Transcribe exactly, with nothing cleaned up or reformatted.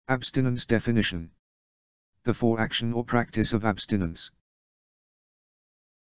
Abstinence definition. The foreaction or practice of abstinence.